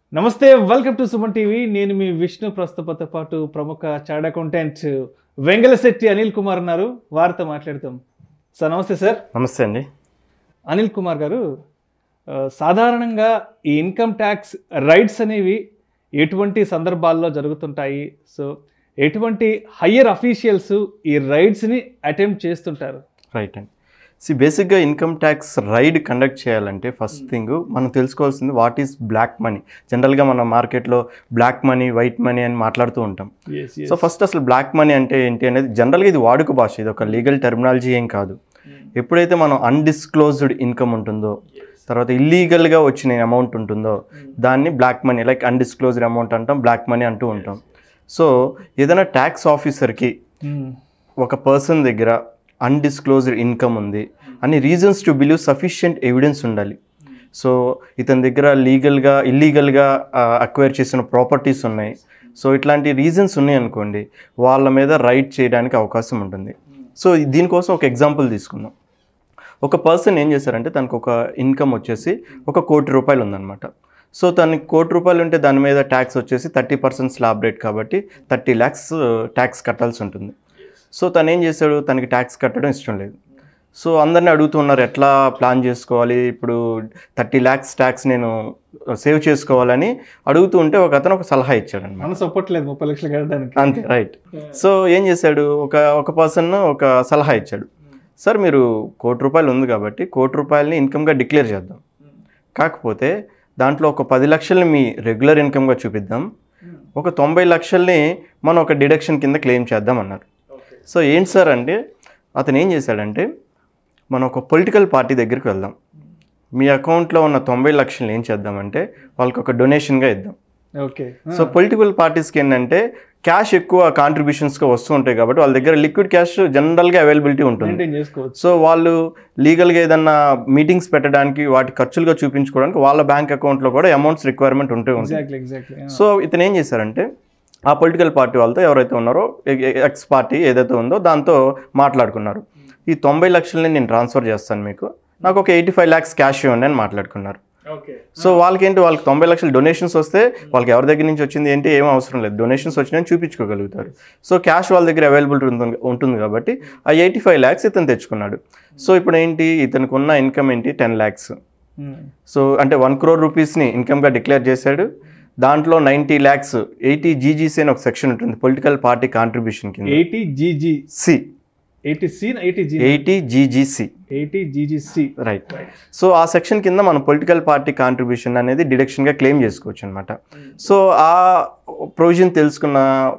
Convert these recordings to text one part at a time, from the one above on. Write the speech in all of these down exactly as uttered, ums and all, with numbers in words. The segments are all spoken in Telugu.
నమస్తే వెల్కమ్ టు సుమన్ టీవీ నేను మీ విష్ణు ప్రస్తుతంతో పాటు ప్రముఖ చార్ట్ అకౌంటెంట్ వెంగళశెట్టి అనిల్ కుమార్ ఉన్నారు వారితో మాట్లాడతాం సార్ నమస్తే సార్ నమస్తే అండి అనిల్ కుమార్ గారు సాధారణంగా ఈ ఇన్కమ్ ట్యాక్స్ రైట్స్ అనేవి ఎటువంటి సందర్భాల్లో జరుగుతుంటాయి సో ఎటువంటి హయ్యర్ అఫీషియల్స్ ఈ రైట్స్ని అటెంప్ట్ చేస్తుంటారు రైట్ అండి సి బేసిక్గా ఇన్కమ్ ట్యాక్స్ రైడ్ కండక్ట్ చేయాలంటే ఫస్ట్ థింగ్ మనం తెలుసుకోవాల్సింది వాట్ ఈస్ బ్లాక్ మనీ. జనరల్గా మనం మార్కెట్లో బ్లాక్ మనీ వైట్ మనీ అని మాట్లాడుతూ ఉంటాం. సో ఫస్ట్ అసలు బ్లాక్ మనీ అంటే ఏంటి అనేది జనరల్గా ఇది వాడుక భాష, ఇది ఒక లీగల్ టెర్మినాలజీ ఏం కాదు. ఎప్పుడైతే మనం అన్డిస్క్లోజ్డ్ ఇన్కమ్ ఉంటుందో తర్వాత ఇల్లీగల్గా వచ్చిన అమౌంట్ ఉంటుందో దాన్ని black money like undisclosed amount అంటాం, బ్లాక్ మనీ అంటూ ఉంటాం. సో ఏదైనా ట్యాక్స్ ఆఫీసర్కి ఒక పర్సన్ దగ్గర అన్డిస్క్లోజ్డ్ ఇన్కమ్ ఉంది అని reasons to believe sufficient evidence ఉండాలి. సో ఇతని దగ్గర లీగల్గా ఇల్లీగల్గా అక్వైర్ చేసిన ప్రాపర్టీస్ ఉన్నాయి, సో ఇట్లాంటి రీజన్స్ ఉన్నాయి అనుకోండి, వాళ్ళ మీద రైట్ చేయడానికి అవకాశం ఉంటుంది. సో దీనికోసం ఒక ఎగ్జాంపుల్ తీసుకుందాం. ఒక పర్సన్ ఏం చేశారంటే తనకు ఒక ఇన్కమ్ వచ్చేసి ఒక కోటి రూపాయలు ఉందన్నమాట. సో తనకి కోటి రూపాయలు ఉంటే దాని మీద ట్యాక్స్ వచ్చేసి థర్టీ పర్సెంట్ స్లాబ్ రేట్ కాబట్టి థర్టీ ల్యాక్స్ ట్యాక్స్ కట్టాల్సి ఉంటుంది. సో తను ఏం చేశాడు, తనకి ట్యాక్స్ కట్టడం ఇష్టం లేదు. సో అందరినీ అడుగుతున్నారు ఎట్లా ప్లాన్ చేసుకోవాలి, ఇప్పుడు థర్టీ ల్యాక్స్ ట్యాక్స్ నేను సేవ్ చేసుకోవాలని అడుగుతూ ఉంటే ఒక అతను ఒక సలహా ఇచ్చాడు అనమాట. సపోర్ట్లేదు ముప్పై లక్షలు కట్టడానికి అంతే రైట్. సో ఏం చేశాడు, ఒక ఒక పర్సన్ ఒక సలహా ఇచ్చాడు, సార్ మీరు కోటి రూపాయలు ఉంది కాబట్టి కోటి రూపాయలని ఇన్కమ్గా డిక్లేర్ చేద్దాం, కాకపోతే దాంట్లో ఒక పది లక్షల్ని మీ రెగ్యులర్ ఇన్కమ్గా చూపిద్దాం, ఒక తొంభై లక్షల్ని మనం ఒక డిడక్షన్ కింద క్లెయిమ్ చేద్దాం అన్నారు. సో ఏంటి సార్ అంటే అతను ఏం చేశాడంటే మనం ఒక పొలిటికల్ పార్టీ దగ్గరికి వెళ్దాం, మీ అకౌంట్లో ఉన్న తొంభై లక్షలు ఏం చేద్దామంటే వాళ్ళకి ఒక డొనేషన్గా ఇద్దాం. ఓకే. సో పొలిటికల్ పార్టీస్కి ఏంటంటే క్యాష్ ఎక్కువ కాంట్రిబ్యూషన్స్గా వస్తూ ఉంటాయి కాబట్టి వాళ్ళ దగ్గర లిక్విడ్ క్యాష్ జనరల్గా అవైలబిలిటీ ఉంటుంది. సో వాళ్ళు లీగల్గా ఏదన్నా మీటింగ్స్ పెట్టడానికి వాటి ఖర్చులుగా చూపించుకోవడానికి వాళ్ళ బ్యాంక్ అకౌంట్లో కూడా అమౌంట్స్ రిక్వైర్మెంట్ ఉంటూ ఉంటుంది. సో ఇతను ఏం చేశారంటే ఆ పొలిటికల్ పార్టీ వాళ్ళతో ఎవరైతే ఉన్నారో ఎక్స్ పార్టీ ఏదైతే ఉందో దాంతో మాట్లాడుకున్నారు, ఈ తొంభై లక్షలని నేను ట్రాన్స్ఫర్ చేస్తాను, మీకు నాకు ఒక ఎయిటీ ఫైవ్ ల్యాక్స్ క్యాష్ ఇవ్వండి అని మాట్లాడుకున్నారు. సో వాళ్ళకి ఏంటి, వాళ్ళకి తొంభై లక్షలు డొనేషన్స్ వస్తే వాళ్ళకి ఎవరి దగ్గర నుంచి వచ్చింది ఏంటి ఏం అవసరం లేదు, డొనేషన్స్ వచ్చినాయని చూపించుకోగలుగుతారు. సో క్యాష్ వాళ్ళ దగ్గర అవైలబిలిటీ ఉంటుంది కాబట్టి ఆ ఎయిటీ ఫైవ్ ల్యాక్స్ ఇతను తెచ్చుకున్నాడు. సో ఇప్పుడు ఏంటి, ఇతనికి ఉన్న ఇన్కమ్ ఏంటి టెన్ ల్యాక్స్. సో అంటే వన్ క్రోర్ రూపీస్ని ఇన్కమ్గా డిక్లేర్ చేశాడు. దాంట్లో నైంటీ ల్యాక్స్ ఎయిటీ జీజీసీ అని ఒక సెక్షన్ ఉంటుంది పొలిటికల్ పార్టీ కాంట్రిబ్యూషన్ కింద. Eighty GGC eighty GGC eighty GGC right. So ఆ సెక్షన్ కింద మనం పొలిటికల్ పార్టీ కాంట్రిబ్యూషన్ అనేది డిడక్షన్గా క్లెయిమ్ చేసుకోవచ్చు అనమాట. సో ఆ ప్రొవిజన్ తెలుసుకున్న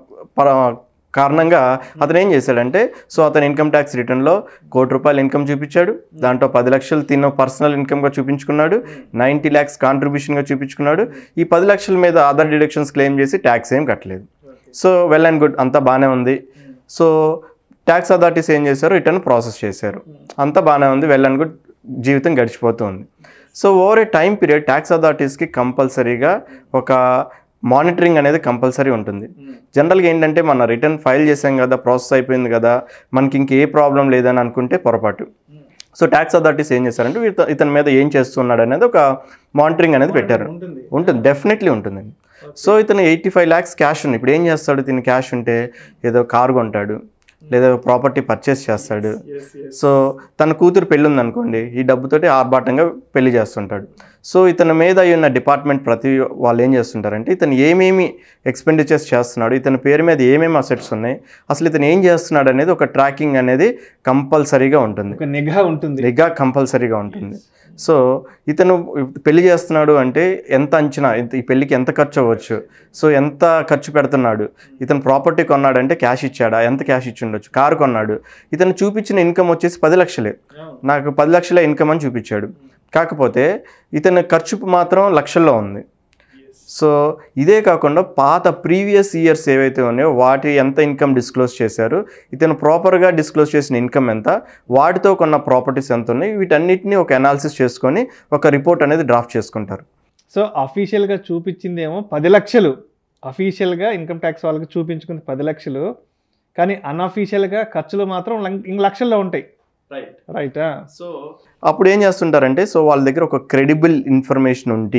కారణంగా అతను ఏం చేశాడంటే సో అతను ఇన్కమ్ ట్యాక్స్ రిటర్న్లో కోటి రూపాయలు ఇన్కమ్ చూపించాడు, దాంట్లో పది లక్షలు తిన్న పర్సనల్ ఇన్కమ్గా చూపించుకున్నాడు, నైంటీ ల్యాక్స్ కాంట్రిబ్యూషన్గా చూపించుకున్నాడు, ఈ పది లక్షల మీద అదర్ డిడక్షన్స్ క్లెయిమ్ చేసి ట్యాక్స్ ఏం కట్టలేదు. సో వెల్ అండ్ గుడ్, అంతా బాగానే ఉంది. సో ట్యాక్స్ అథారిటీస్ ఏం చేశారు, రిటర్న్ ప్రాసెస్ చేశారు, అంతా బాగానే ఉంది, వెల్ అండ్ గుడ్, జీవితం గడిచిపోతుంది. So over a time period tax అథారిటీస్కి కంపల్సరీగా ఒక మానిటరింగ్ అనేది కంపల్సరీ ఉంటుంది. జనరల్గా ఏంటంటే మన రిటర్న్ ఫైల్ చేసాం కదా, ప్రాసెస్ అయిపోయింది కదా, మనకి ఇంకే ప్రాబ్లం లేదని అనుకుంటే పొరపాటు. సో ట్యాక్స్ అథారిటీస్ ఏం చేశారంటే ఇతని మీద ఏం చేస్తున్నాడు అనేది ఒక మానిటరింగ్ అనేది పెట్టారు. ఉంటుంది, డెఫినెట్లీ ఉంటుందండి. సో ఇతను ఎయిటీ ఫైవ్ ల్యాక్స్ క్యాష్ ఉంది, ఇప్పుడు ఏం చేస్తాడు, ఇతను క్యాష్ ఉంటే ఏదో కారు కొంటాడు లేదా ప్రాపర్టీ పర్చేస్ చేస్తాడు. సో తన కూతురు పెళ్ళి ఉందనుకోండి, ఈ డబ్బుతోటి ఆర్భాటంగా పెళ్లి చేస్తుంటాడు. సో ఇతని మీద ఉన్న డిపార్ట్మెంట్ ప్రతి వాళ్ళు ఏం చేస్తుంటారంటే ఇతను ఏమేమి ఎక్స్పెండిచర్స్ చేస్తున్నాడు, ఇతని పేరు మీద ఏమేమి అసెట్స్ ఉన్నాయి, అసలు ఇతను ఏం చేస్తున్నాడు అనేది ఒక ట్రాకింగ్ అనేది కంపల్సరీగా ఉంటుంది, నిఘా ఉంటుంది నిఘా కంపల్సరీగా ఉంటుంది. సో ఇతను పెళ్లి చేస్తున్నాడు అంటే ఎంత అంచనా, ఈ పెళ్ళికి ఎంత ఖర్చు అవ్వచ్చు, సో ఎంత ఖర్చు పెడుతున్నాడు, ఇతను ప్రాపర్టీ కొన్నాడంటే క్యాష్ ఇచ్చాడా, ఎంత క్యాష్ ఇచ్చి ఉండొచ్చు, కారు కొన్నాడు, ఇతను చూపించిన ఇన్కమ్ వచ్చేసి పది లక్షలే, నాకు పది లక్షల ఇన్కమ్ అని చూపించాడు, కాకపోతే ఇతని ఖర్చు మాత్రం లక్షల్లో ఉంది. సో ఇదే కాకుండా పాత ప్రీవియస్ ఇయర్స్ ఏవైతే ఉన్నాయో వాటి ఎంత ఇన్కమ్ డిస్క్లోజ్ చేశారు, ఇతను ప్రాపర్గా డిస్క్లోజ్ చేసిన ఇన్కమ్ ఎంత, వాటితో కొన్న ప్రాపర్టీస్ ఎంత ఉన్నాయి, వీటన్నిటిని ఒక అనాలిసిస్ చేసుకొని ఒక రిపోర్ట్ అనేది డ్రాఫ్ట్ చేసుకుంటారు. సో అఫీషియల్గా చూపించింది ఏమో పది లక్షలు, అఫీషియల్గా ఇన్కమ్ ట్యాక్స్ వాళ్ళకి చూపించుకుంది పది లక్షలు, కానీ అన్అఫీషియల్గా ఖర్చులు మాత్రం లక్షల్లో ఉంటాయి. రైట్ రైటా. సో అప్పుడు ఏం చేస్తుంటారంటే సో వాళ్ళ దగ్గర ఒక క్రెడిబుల్ ఇన్ఫర్మేషన్ ఉండి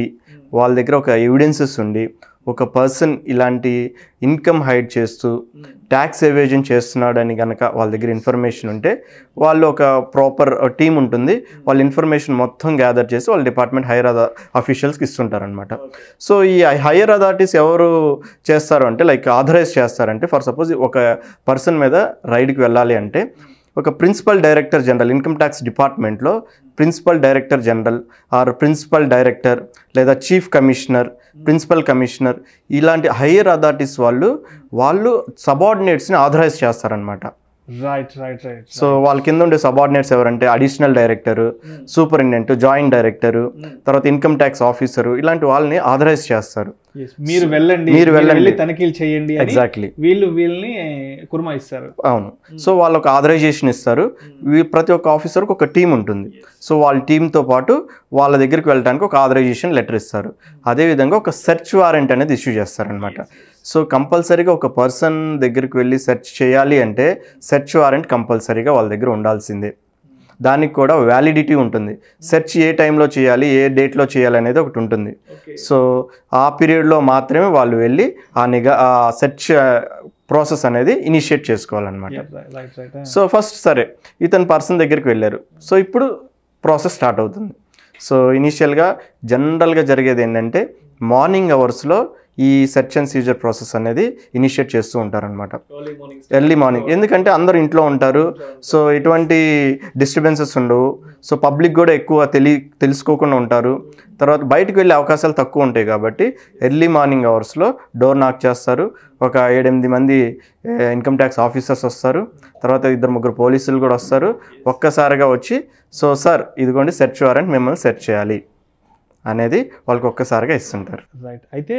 వాళ్ళ దగ్గర ఒక ఎవిడెన్సెస్ ఉండి ఒక పర్సన్ ఇలాంటి ఇన్కమ్ హైడ్ చేస్తూ ట్యాక్స్ ఎవేజన్ చేస్తున్నాడు అని కనుక వాళ్ళ దగ్గర ఇన్ఫర్మేషన్ ఉంటే వాళ్ళు ఒక ప్రాపర్ టీం ఉంటుంది, వాళ్ళ ఇన్ఫర్మేషన్ మొత్తం గ్యాదర్ చేసి వాళ్ళ డిపార్ట్మెంట్ హైయర్ అథా అఫీషియల్స్కి ఇస్తుంటారనమాట. సో ఈ హైయర్ అథారిటీస్ ఎవరు చేస్తారు అంటే లైక్ ఆథరైజ్ చేస్తారంటే ఫర్ సపోజ్ ఒక పర్సన్ మీద రైడ్కి వెళ్ళాలి అంటే ఒక principal director general income tax డిపార్ట్మెంట్లో principal director general or principal director లేదా చీఫ్ కమిషనర్, ప్రిన్సిపల్ కమిషనర్ ఇలాంటి హైయర్ అథారిటీస్ వాళ్ళు వాళ్ళు సబార్డినేట్స్ని ఆథరైజ్ చేస్తారనమాట. రైట్ రైట్ రైట్ సో వాళ్ళ కింద ఉండే సబార్డినేట్స్ ఎవరంటే additional director, superintendent, joint director, తర్వాత ఇన్కమ్ ట్యాక్స్ ఆఫీసరు ఇలాంటి వాళ్ళని ఆథరైజ్ చేస్తారు. మీరు వెళ్ళండి మీరు వెళ్ళండి తనిఖీలు చేయండి ఎగ్జాక్ట్లీ వీళ్ళు వీళ్ళని కుర్మా ఇస్తారు. అవును. సో వాళ్ళు ఒక ఆథరైజేషన్ ఇస్తారు. ప్రతి ఒక్క ఆఫీసర్కి ఒక టీం ఉంటుంది. సో వాళ్ళ టీంతో పాటు వాళ్ళ దగ్గరికి వెళ్ళడానికి ఒక ఆథరైజేషన్ లెటర్ ఇస్తారు. అదేవిధంగా ఒక సెర్చ్ వారెంట్ అనేది ఇష్యూ చేస్తారనమాట. సో కంపల్సరీగా ఒక పర్సన్ దగ్గరికి వెళ్ళి సెర్చ్ చేయాలి అంటే సెర్చ్ వారెంట్ కంపల్సరీగా వాళ్ళ దగ్గర ఉండాల్సిందే. దానికి కూడా వ్యాలిడిటీ ఉంటుంది. సెర్చ్ ఏ టైంలో చేయాలి, ఏ డేట్లో చేయాలి అనేది ఒకటి ఉంటుంది. సో ఆ పీరియడ్లో మాత్రమే వాళ్ళు వెళ్ళి ఆ నిఘా ఆ సెర్చ్ ప్రాసెస్ అనేది ఇనిషియేట్ చేసుకోవాలన్నమాట. సో ఫస్ట్ సరే ఇతను పర్సన్ దగ్గరికి వెళ్ళారు. సో ఇప్పుడు ప్రాసెస్ స్టార్ట్ అవుతుంది. సో ఇనిషియల్గా జనరల్గా జరిగేది ఏంటంటే మార్నింగ్ అవర్స్లో ఈ సెర్చ్ అండ్ సీజర్ ప్రాసెస్ అనేది ఇనిషియేట్ చేస్తూ ఉంటారనమాట. ఎర్లీ మార్నింగ్, ఎందుకంటే అందరూ ఇంట్లో ఉంటారు. సో ఎటువంటి డిస్టర్బెన్సెస్ ఉండవు. సో పబ్లిక్ కూడా ఎక్కువ తెలి తెలుసుకోకుండా ఉంటారు. తర్వాత బయటకు వెళ్ళే అవకాశాలు తక్కువ ఉంటాయి కాబట్టి ఎర్లీ మార్నింగ్ అవర్స్లో డోర్ నాక్ చేస్తారు. ఒక ఏడెనిమిది మంది ఇన్కమ్ ట్యాక్స్ ఆఫీసర్స్ వస్తారు. తర్వాత ఇద్దరు ముగ్గురు పోలీసులు కూడా వస్తారు. ఒక్కసారిగా వచ్చి సో సార్ ఇదిగోండి సెర్చ్ వారెంట్, మిమ్మల్ని సెర్చ్ చేయాలి అనేది వాళ్ళకి ఒక్కసారిగా ఇస్తుంటారు. రైట్. అయితే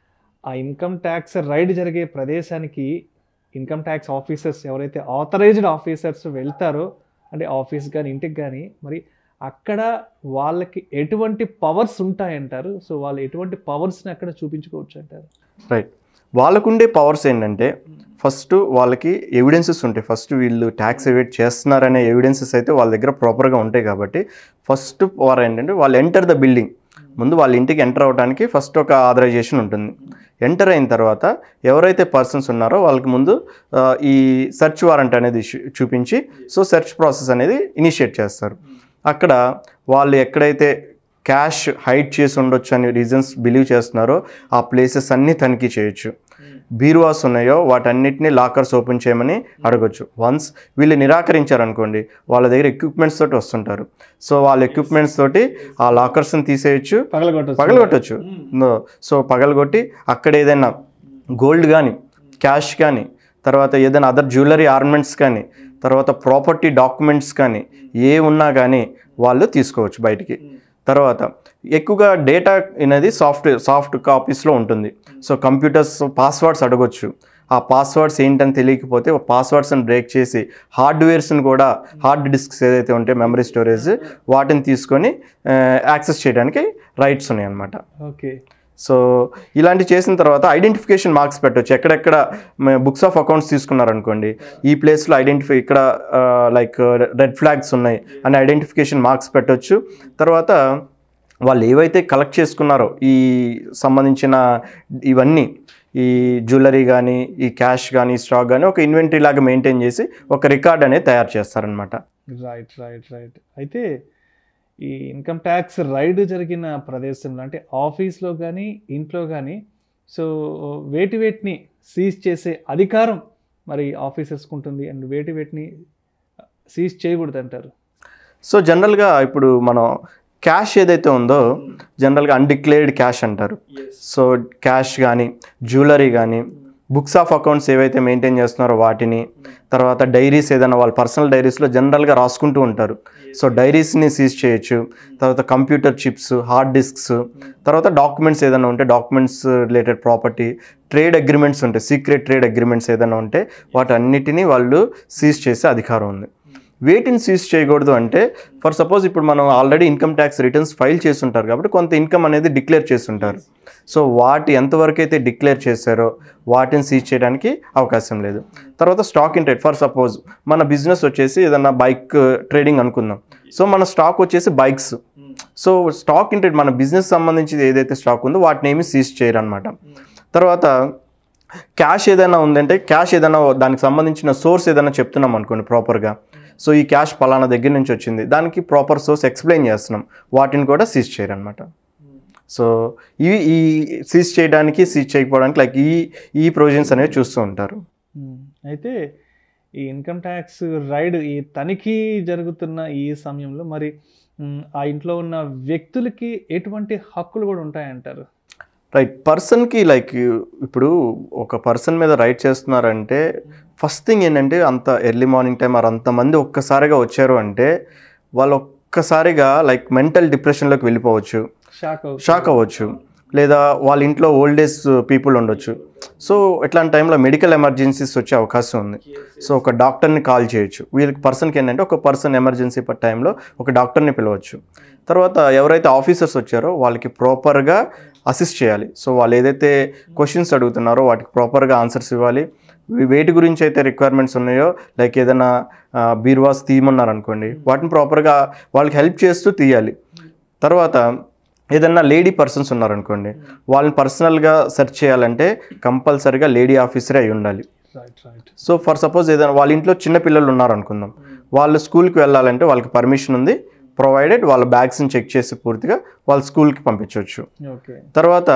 ఆ ఇన్కమ్ ట్యాక్స్ రైడ్ జరిగే ప్రదేశానికి ఇన్కమ్ ట్యాక్స్ ఆఫీసర్స్ ఎవరైతే ఆథరైజ్డ్ ఆఫీసర్స్ వెళ్తారో అంటే ఆఫీస్ కానీ ఇంటికి కానీ మరి అక్కడ వాళ్ళకి ఎటువంటి పవర్స్ ఉంటాయంటారు? సో వాళ్ళు ఎటువంటి పవర్స్ని అక్కడ చూపించుకోవచ్చు అంటారు? రైట్. వాళ్ళకుండే పవర్స్ ఏంటంటే ఫస్ట్ వాళ్ళకి ఎవిడెన్సెస్ ఉంటాయి. ఫస్ట్ వీళ్ళు ట్యాక్స్ ఎవేట్ చేస్తున్నారనే ఎవిడెన్సెస్ అయితే వాళ్ళ దగ్గర ప్రాపర్గా ఉంటాయి కాబట్టి ఫస్ట్ పవర్ ఏంటంటే వాళ్ళు ఎంటర్ ద బిల్డింగ్, ముందు వాళ్ళ ఇంటికి ఎంటర్ అవ్వడానికి ఫస్ట్ ఒక ఆథరైజేషన్ ఉంటుంది. ఎంటర్ అయిన తర్వాత ఎవరైతే పర్సన్స్ ఉన్నారో వాళ్ళకి ముందు ఈ సెర్చ్ వారెంట్ అనేది చూపించి సో సెర్చ్ ప్రాసెస్ అనేది ఇనిషియేట్ చేస్తారు. అక్కడ వాళ్ళు ఎక్కడైతే క్యాష్ హైడ్ చేసి ఉండొచ్చు అని రీజన్స్ బిలీవ్ చేస్తున్నారో ఆ ప్లేసెస్ అన్నీ తనిఖీ చేయొచ్చు. బీరువాస్ ఉన్నాయో వాటన్నిటిని లాకర్స్ ఓపెన్ చేయమని అడగొచ్చు. వన్స్ వీళ్ళు నిరాకరించారనుకోండి వాళ్ళ దగ్గర ఎక్విప్మెంట్స్ తోటి వస్తుంటారు. సో వాళ్ళ ఎక్విప్మెంట్స్ తోటి ఆ లాకర్స్ని తీసేయచ్చు, పగలగొట్టచ్చు. సో పగలగొట్టి అక్కడ ఏదైనా గోల్డ్ కానీ, క్యాష్ కానీ, తర్వాత ఏదైనా అదర్ జ్యువెలరీ ఆర్నమెంట్స్ కానీ, తర్వాత ప్రాపర్టీ డాక్యుమెంట్స్ కానీ ఏ ఉన్నా కానీ వాళ్ళు తీసుకోవచ్చు బయటికి. తర్వాత ఎక్కువగా డేటా అనేది సాఫ్ట్ సాఫ్ట్ కాపీస్లో ఉంటుంది. సో కంప్యూటర్స్ పాస్వర్డ్స్ అడగొచ్చు. ఆ పాస్వర్డ్స్ ఏంటని తెలియకపోతే పాస్వర్డ్స్ని బ్రేక్ చేసి హార్డ్వేర్స్ని కూడా హార్డ్ డిస్క్స్ ఏదైతే ఉంటాయో మెమరీ స్టోరేజ్ వాటిని తీసుకొని యాక్సెస్ చేయడానికి రైట్స్ ఉన్నాయి అన్నమాట. ఓకే. సో ఇలాంటి చేసిన తర్వాత ఐడెంటిఫికేషన్ మార్క్స్ పెట్టవచ్చు. ఎక్కడెక్కడ బుక్స్ ఆఫ్ అకౌంట్స్ తీసుకున్నారనుకోండి ఈ ప్లేస్లో ఐడెంటిఫై ఇక్కడ లైక్ రెడ్ ఫ్లాగ్స్ ఉన్నాయి అని ఐడెంటిఫికేషన్ మార్క్స్ పెట్టవచ్చు. తర్వాత వాళ్ళు ఏవైతే కలెక్ట్ చేసుకున్నారో ఈ సంబంధించిన ఇవన్నీ ఈ జ్యువెలరీ కానీ, ఈ క్యాష్ కానీ, స్టాక్ కానీ ఒక ఇన్వెంటరీ లాగా మెయింటైన్ చేసి ఒక రికార్డ్ అనేది తయారు చేస్తారనమాట. Right right right. అయితే ఈ ఇన్కమ్ ట్యాక్స్ రైడ్ జరిగిన ప్రదేశంలో అంటే ఆఫీస్లో కానీ ఇంట్లో కానీ సో వేటి వేటిని సీజ్ చేసే అధికారం మరి ఆఫీసర్స్కి ఉంటుంది అండ్ వేటి వేటిని సీజ్ చేయకూడదు అంటారు? సో జనరల్గా ఇప్పుడు మనం క్యాష్ ఏదైతే ఉందో జనరల్గా అన్డిక్లేర్డ్ క్యాష్ అంటారు. సో క్యాష్ కానీ, జ్యువెలరీ కానీ, బుక్స్ ఆఫ్ అకౌంట్స్ ఏవైతే మెయింటైన్ చేస్తున్నారో వాటిని, తర్వాత డైరీస్ ఏదైనా వాళ్ళ పర్సనల్ డైరీస్లో జనరల్గా రాసుకుంటూ ఉంటారు. సో డైరీస్ని సీజ్ చేయొచ్చు. తర్వాత కంప్యూటర్ చిప్స్, హార్డ్ డిస్క్స్, తర్వాత డాక్యుమెంట్స్ ఏదైనా ఉంటే documents related property, trade agreements ఉంటాయి, సీక్రెట్ ట్రేడ్ అగ్రిమెంట్స్ ఏదైనా ఉంటే వాటన్నిటినీ వాళ్ళు సీజ్ చేసే అధికారం ఉంది. వేటిని సీజ్ చేయకూడదు అంటే ఫర్ సపోజ్ ఇప్పుడు మనం already income tax returns file చేస్తుంటారు కాబట్టి కొంత ఇన్కమ్ అనేది డిక్లేర్ చేస్తుంటారు. సో వాటి ఎంతవరకు అయితే డిక్లేర్ చేశారో వాటిని సీజ్ చేయడానికి అవకాశం లేదు. తర్వాత stock in trade, for suppose మన బిజినెస్ వచ్చేసి ఏదన్నా బైక్ ట్రేడింగ్ అనుకుందాం. సో మన స్టాక్ వచ్చేసి బైక్స్, సో స్టాక్ ఇంట్రెడ్ మన బిజినెస్ సంబంధించి ఏదైతే స్టాక్ ఉందో వాటిని ఏమి సీజ్ చేయరు అనమాట. తర్వాత క్యాష్ ఏదైనా ఉందంటే క్యాష్ ఏదైనా దానికి సంబంధించిన సోర్స్ ఏదైనా చెప్తున్నాం అనుకోండి ప్రాపర్గా, సో ఈ క్యాష్ పలానా దగ్గర నుంచి వచ్చింది, దానికి ప్రాపర్ సోర్స్ ఎక్స్ప్లెయిన్ చేస్తున్నాం, వాటిని కూడా సీజ్ చేయరు అనమాట. సో ఇవి ఈ సీజ్ చేయడానికి సీజ్ చేయకపోవడానికి లైక్ ఈ ఈ ప్రొవిజన్స్ అనేవి చూస్తూ ఉంటారు. అయితే ఈ ఇన్కమ్ ట్యాక్స్ రైడ్ ఈ తనిఖీ జరుగుతున్న ఈ సమయంలో మరి ఆ ఇంట్లో ఉన్న వ్యక్తులకి ఎటువంటి హక్కులు కూడా ఉంటాయంటారు? రైట్, పర్సన్కి లైక్ ఇప్పుడు ఒక పర్సన్ మీద రైడ్ చేస్తున్నారంటే ఫస్ట్ థింగ్ ఏంటంటే అంత ఎర్లీ మార్నింగ్ టైం మరి అంతమంది ఒక్కసారిగా వచ్చారు అంటే వాళ్ళు ఒక్కసారిగా లైక్ మెంటల్ డిప్రెషన్లోకి వెళ్ళిపోవచ్చు, షాక్ అవ్వచ్చు, లేదా వాళ్ళ ఇంట్లో ఓల్డ్ ఏజ్ పీపుల్ ఉండొచ్చు. సో ఇట్లాంటి టైంలో మెడికల్ ఎమర్జెన్సీస్ వచ్చే అవకాశం ఉంది. సో ఒక డాక్టర్ని కాల్ చేయొచ్చు. వీళ్ళకి పర్సన్కి ఏంటంటే ఒక పర్సన్ ఎమర్జెన్సీ టైంలో ఒక డాక్టర్ని పిలవచ్చు. తర్వాత ఎవరైతే ఆఫీసర్స్ వచ్చారో వాళ్ళకి ప్రాపర్గా అసిస్ట్ చేయాలి. సో వాళ్ళు ఏదైతే క్వశ్చన్స్ అడుగుతున్నారో వాటికి ప్రాపర్గా ఆన్సర్స్ ఇవ్వాలి. వేటి గురించి అయితే రిక్వైర్మెంట్స్ ఉన్నాయో లైక్ ఏదైనా బీరువాస్ తీయమన్నారనుకోండి, వాటిని ప్రాపర్గా వాళ్ళకి హెల్ప్ చేస్తూ తీయాలి. తర్వాత ఏదన్నా లేడీ పర్సన్స్ ఉన్నారనుకోండి, వాళ్ళని పర్సనల్గా సెర్చ్ చేయాలంటే కంపల్సరీగా లేడీ ఆఫీసరే అయి ఉండాలి. సో ఫర్ సపోజ్ ఏదైనా వాళ్ళ ఇంట్లో చిన్న పిల్లలు ఉన్నారనుకుందాం, వాళ్ళు స్కూల్కి వెళ్ళాలంటే వాళ్ళకి పర్మిషన్ ఉంది, ప్రొవైడెడ్ వాళ్ళ బ్యాగ్స్ని చెక్ చేసి పూర్తిగా వాళ్ళ స్కూల్కి పంపించవచ్చు. తర్వాత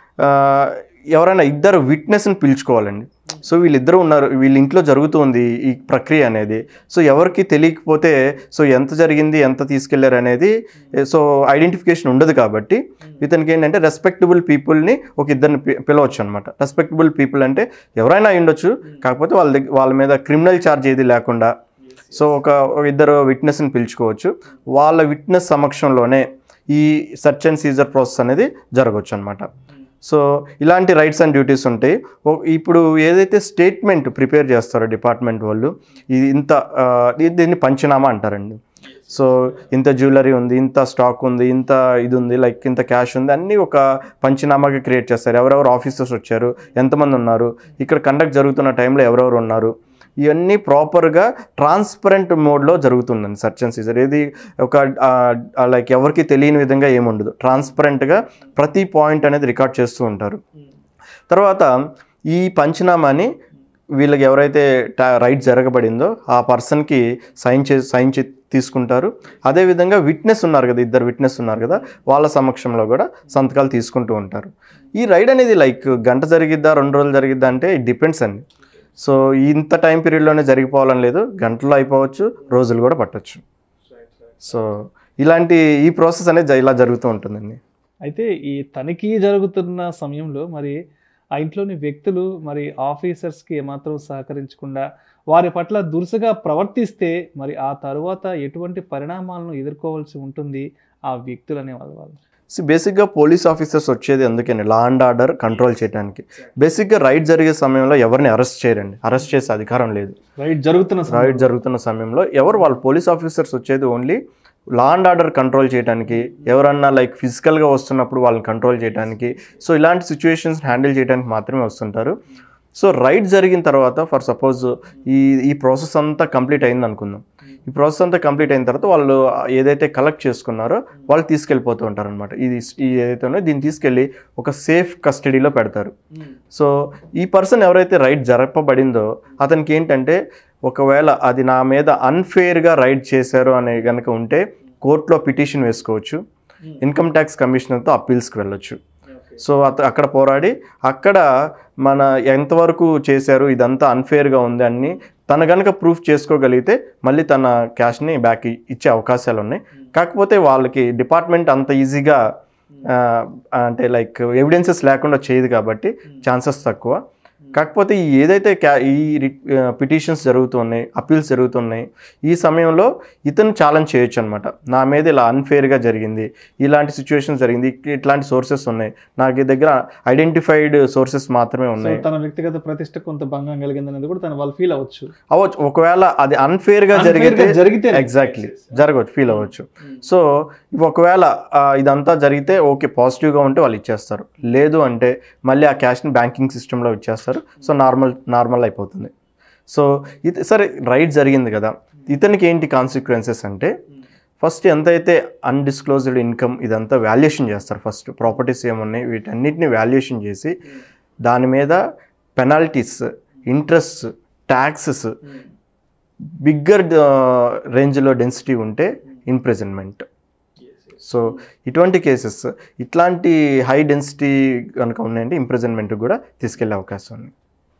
ఎవరైనా ఇద్దరు విట్నెస్ని పిలుచుకోవాలండి. సో వీళ్ళిద్దరూ ఉన్నారు, వీళ్ళ ఇంట్లో జరుగుతుంది ఈ ప్రక్రియ అనేది. సో ఎవరికి తెలియకపోతే సో ఎంత జరిగింది ఎంత తీసుకెళ్లారు అనేది సో ఐడెంటిఫికేషన్ ఉండదు. కాబట్టి ఇతనికి ఏంటంటే రెస్పెక్టబుల్ పీపుల్ని ఒక ఇద్దరిని పిలవచ్చు అనమాట. రెస్పెక్టబుల్ పీపుల్ అంటే ఎవరైనా ఉండొచ్చు, కాకపోతే వాళ్ళ దగ్గర వాళ్ళ మీద క్రిమినల్ ఛార్జ్ ఏది లేకుండా సో ఒక ఇద్దరు విట్నెస్ని పిలుచుకోవచ్చు. వాళ్ళ విట్నెస్ సమక్షంలోనే ఈ సర్చ్ అండ్ సీజర్ ప్రాసెస్ అనేది జరగవచ్చు అనమాట. సో ఇలాంటి రైట్స్ అండ్ డ్యూటీస్ ఉంటాయి. ఇప్పుడు ఏదైతే స్టేట్మెంట్ ప్రిపేర్ చేస్తారో డిపార్ట్మెంట్ వాళ్ళు, ఇది ఇంత దీన్ని పంచనామా అంటారండి. సో ఇంత జ్యువెలరీ ఉంది, ఇంత స్టాక్ ఉంది, ఇంత ఇది ఉంది, లైక్ ఇంత క్యాష్ ఉంది, అన్నీ ఒక పంచనామాగా క్రియేట్ చేస్తారు. ఎవరెవరు ఆఫీసర్స్ వచ్చారు, ఎంతమంది ఉన్నారు, ఇక్కడ కండక్ట్ జరుగుతున్న టైంలో ఎవరెవరు ఉన్నారు, ఇవన్నీ ప్రాపర్గా ట్రాన్స్పరెంట్ మోడ్లో జరుగుతుందండి సర్చ్ అండ్ సీజర్. ఏది ఒక లైక్ ఎవరికి తెలియని విధంగా ఏముండదు, ట్రాన్స్పరెంట్గా ప్రతి పాయింట్ అనేది రికార్డ్ చేస్తూ ఉంటారు. తర్వాత ఈ పంచనామాని వీళ్ళకి ఎవరైతే రైట్ జరగబడిందో ఆ పర్సన్కి సైన్ చే సైన్ చే తీసుకుంటారు. అదేవిధంగా విట్నెస్ ఉన్నారు కదా, ఇద్దరు విట్నెస్ ఉన్నారు కదా, వాళ్ళ సమక్షంలో కూడా సంతకాలు తీసుకుంటూ ఉంటారు. ఈ రైడ్ అనేది లైక్ గంట జరిగిద్దా రెండు రోజులు జరిగిద్దా అంటే ఇట్ డిపెండ్స్ అండి. సో ఇంత టైం పీరియడ్లోనే జరిగిపోవాలని లేదు, గంటలో అయిపోవచ్చు, రోజులు కూడా పట్టవచ్చు. సో ఇలాంటి ఈ ప్రాసెస్ అనేది ఇలా జరుగుతూ ఉంటుందండి. అయితే ఈ తనిఖీ జరుగుతున్న సమయంలో మరి ఆ ఇంట్లోని వ్యక్తులు మరి ఆఫీసర్స్కి ఏమాత్రం సహకరించకుండా వారి పట్ల దురుసుగా ప్రవర్తిస్తే మరి ఆ తరువాత ఎటువంటి పరిణామాలను ఎదుర్కోవాల్సి ఉంటుంది ఆ వ్యక్తులు అనే వాళ్ళు? సో బేసిక్గా పోలీస్ ఆఫీసర్స్ వచ్చేది అందుకని లా అండ్ ఆర్డర్ కంట్రోల్ చేయడానికి. బేసిక్గా రైడ్ జరిగే సమయంలో ఎవరిని అరెస్ట్ చేయరండి, అరెస్ట్ చేసే అధికారం లేదు. రైడ్ జరుగుతున్న రైడ్ జరుగుతున్న సమయంలో ఎవరు వాళ్ళు పోలీస్ ఆఫీసర్స్ వచ్చేది only law and order control చేయడానికి, ఎవరన్నా లైక్ ఫిజికల్గా వస్తున్నప్పుడు వాళ్ళని కంట్రోల్ చేయడానికి, సో ఇలాంటి సిచ్యువేషన్స్ హ్యాండిల్ చేయడానికి మాత్రమే వస్తుంటారు. సో రైడ్ జరిగిన తర్వాత ఫర్ సపోజ్ ఈ ఈ ప్రాసెస్ అంతా కంప్లీట్ అయింది అనుకుందాం. ఈ ప్రాసెస్ అంతా కంప్లీట్ అయిన తర్వాత వాళ్ళు ఏదైతే కలెక్ట్ చేసుకున్నారో వాళ్ళు తీసుకెళ్ళిపోతూ ఉంటారు అనమాట. ఇది ఏదైతే ఉన్నో దీన్ని తీసుకెళ్ళి ఒక సేఫ్ కస్టడీలో పెడతారు. సో ఈ పర్సన్ ఎవరైతే రైడ్ జరపబడిందో అతనికి ఏంటంటే ఒకవేళ అది నా మీద అన్ఫేర్గా రైడ్ చేశారు అనే కనుక ఉంటే కోర్టులో పిటిషన్ వేసుకోవచ్చు, ఇన్కమ్ ట్యాక్స్ కమిషనర్తో అప్పీల్స్కి వెళ్ళొచ్చు. సో అత అక్కడ పోరాడి అక్కడ మన ఎంతవరకు చేశారు, ఇదంతా అన్ఫేర్గా ఉంది అని తన కనుక ప్రూఫ్ చేసుకోగలిగితే మళ్ళీ తన క్యాష్ని బ్యాక్ ఇచ్చే అవకాశాలు ఉన్నాయి. కాకపోతే వాళ్ళకి డిపార్ట్మెంట్ అంత ఈజీగా అంటే లైక్ ఎవిడెన్సెస్ లేకుండా చేయదు కాబట్టి ఛాన్సెస్ తక్కువ. కాకపోతే ఈ ఏదైతే క్యా ఈ పిటిషన్స్ జరుగుతున్నాయి, అప్పీల్స్ జరుగుతున్నాయి, ఈ సమయంలో ఇతను ఛాలెంజ్ చేయొచ్చు అనమాట. నా మీద ఇలా అన్ఫేర్గా జరిగింది, ఇలాంటి సిచ్యువేషన్స్ జరిగింది, ఇట్లాంటి సోర్సెస్ ఉన్నాయి, నాకు దగ్గర ఐడెంటిఫైడ్ సోర్సెస్ మాత్రమే ఉన్నాయి, తన వ్యక్తిగత ప్రతిష్ట కొంత భంగం కలిగింది అనేది కూడా తను వాళ్ళు ఫీల్ అవ్వచ్చు అవ్వచ్చు ఒకవేళ అది అన్ఫేర్గా జరిగితే జరిగితే ఎగ్జాక్ట్లీ జరగవచ్చు, ఫీల్ అవ్వచ్చు. సో ఒకవేళ ఇదంతా జరిగితే ఓకే పాజిటివ్గా ఉంటే వాళ్ళు ఇచ్చేస్తారు, లేదు అంటే మళ్ళీ ఆ క్యాష్ని బ్యాంకింగ్ సిస్టంలో ఇచ్చేస్తారు. సో నార్మల్ నార్మల్ అయిపోతుంది. సో ఇది సరే రైట్ జరిగింది కదా, ఇతనికి ఏంటి కాన్సిక్వెన్సెస్ అంటే ఫస్ట్ ఎంతైతే అన్డిస్క్లోజ్డ్ ఇన్కమ్ ఇదంతా వాల్యుయేషన్ చేస్తారు. ఫస్ట్ ప్రాపర్టీస్ ఏమున్నాయి వీటన్నిటిని వాల్యుయేషన్ చేసి దాని మీద పెనాల్టీస్, ఇంట్రెస్ట్, ట్యాక్సెస్ బిగ్గర్ రేంజ్లో డెన్సిటీ ఉంటే ఇంప్రిజన్మెంట్. సో ఇటువంటి కేసెస్ ఇట్లాంటి హై డెన్సిటీ కనుక ఉన్నాయంటే ఇంప్రిజన్మెంట్ కూడా తీసుకెళ్లే అవకాశం ఉంది.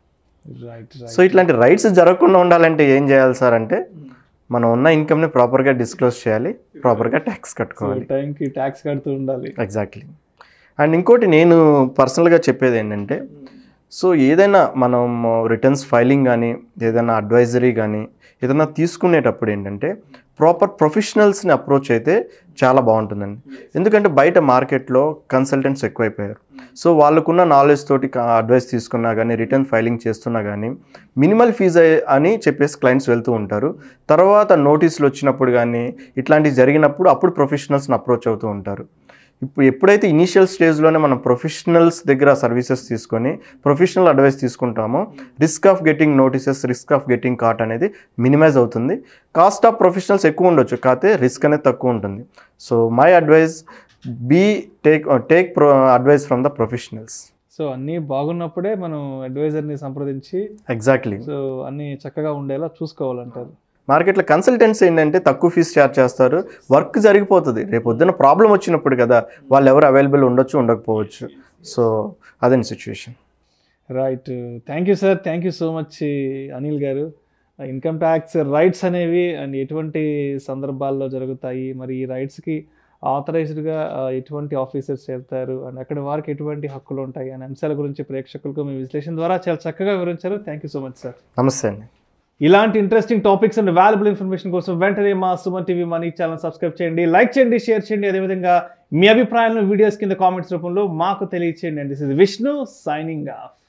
సో ఇట్లాంటి రైట్స్ జరగకుండా ఉండాలంటే ఏం చేయాలి సార్ అంటే మనం ఉన్న ఇన్కమ్ని ప్రాపర్గా డిస్క్లోజ్ చేయాలి, ప్రాపర్గా ట్యాక్స్ కట్టుకోవాలి, టైంకి ట్యాక్స్ కడుతూ ఉండాలి. ఎగ్జాక్ట్లీ. అండ్ ఇంకోటి నేను పర్సనల్గా చెప్పేది ఏంటంటే సో ఏదైనా మనం రిటర్న్స్ ఫైలింగ్ కానీ ఏదైనా అడ్వైజరీ కానీ ఏదైనా తీసుకునేటప్పుడు ఏంటంటే ప్రాపర్ ప్రొఫెషనల్స్ని అప్రోచ్ అయితే చాలా బాగుంటుందండి. ఎందుకంటే బయట మార్కెట్లో కన్సల్టెంట్స్ ఎక్కువైపోయారు. సో వాళ్ళకున్న నాలెడ్జ్ తోటి అడ్వైస్ తీసుకున్నా కానీ రిటర్న్ ఫైలింగ్ చేస్తున్నా కానీ మినిమల్ ఫీజు అని చెప్పేసి క్లయింట్స్ వెళ్తూ ఉంటారు. తర్వాత నోటీసులు వచ్చినప్పుడు కానీ ఇట్లాంటివి జరిగినప్పుడు అప్పుడు ప్రొఫెషనల్స్ని అప్రోచ్ అవుతూ ఉంటారు. ఇప్పుడు ఎప్పుడైతే ఇనీషియల్ స్టేజ్లోనే మనం ప్రొఫెషనల్స్ దగ్గర సర్వీసెస్ తీసుకొని ప్రొఫెషనల్ అడ్వైస్ తీసుకుంటామో risk of getting notices, risk of getting caught అనేది మినిమైజ్ అవుతుంది. కాస్ట్ ఆఫ్ ప్రొఫెషనల్స్ ఎక్కువ ఉండొచ్చు, కాకపోతే రిస్క్ అనేది తక్కువ ఉంటుంది. So my advice be take take pro advice from the professionals. So అన్నీ బాగున్నప్పుడే మనం అడ్వైజర్ని సంప్రదించి ఎగ్జాక్ట్లీ సో అన్నీ చక్కగా ఉండేలా చూసుకోవాలంటారు. మార్కెట్లో కన్సల్టెంట్స్ ఏంటంటే తక్కువ ఫీజు ఛార్జ్ చేస్తారు, వర్క్ జరిగిపోతుంది. రేపు పొద్దున్న ప్రాబ్లం వచ్చినప్పుడు కదా వాళ్ళు ఎవరు అవైలబుల్ ఉండొచ్చు ఉండకపోవచ్చు. సో అదని situation. Right, thank you sir, thank you so much Anil garu. Income tax rights అనేవి అండ్ ఎటువంటి సందర్భాల్లో జరుగుతాయి, మరి ఈ రైట్స్కి ఆథరైజ్డ్గా ఎటువంటి ఆఫీసర్స్ చేస్తారు అండ్ అక్కడ వారికి ఎటువంటి హక్కులు ఉంటాయి అనే అంశాల గురించి ప్రేక్షకులకు మీ విశ్లేషణ ద్వారా చాలా చక్కగా వివరించారు. Thank you so much sir. నమస్తే అండి. ఇలాంటి interesting topics and valuable information కోసం వెంటనే మా Suman TV money channel subscribe చేయండి, లైక్ చేయండి, షేర్ చేయండి. అదేవిధంగా మీ అభిప్రాయాలను వీడియోస్ కింద కామెంట్స్ రూపంలో మాకు తెలియచేయండి. And this is Vishnu signing of.